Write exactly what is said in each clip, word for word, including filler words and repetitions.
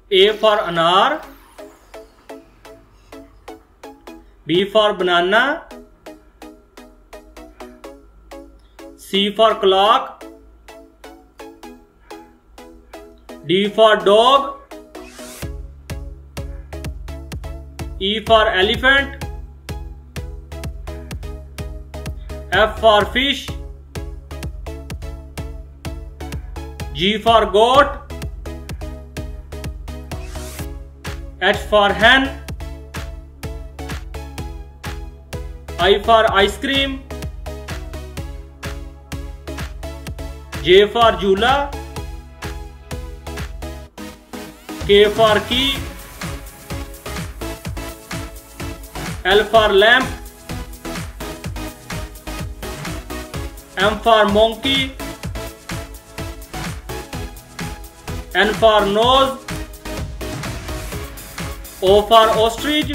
A for anar, B for banana, C for clock, D for dog, E for elephant, F for fish, G for goat, H for hen, I for ice cream, J for jhula, K for key, L for lamp, M for monkey, N for nose, O for ostrich,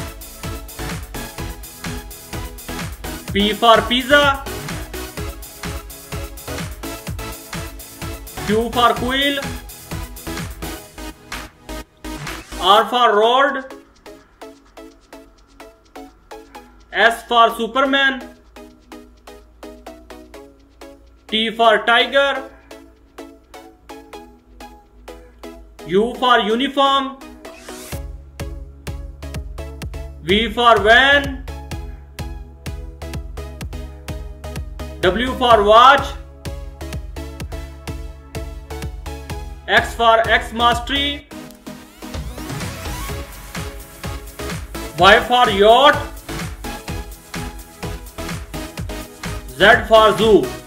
P for pizza, Q for quill, R for road, S for Superman, T for tiger, U for uniform, V for van, W for watch, X for Xmas tree, Y for yacht, Z for zoo.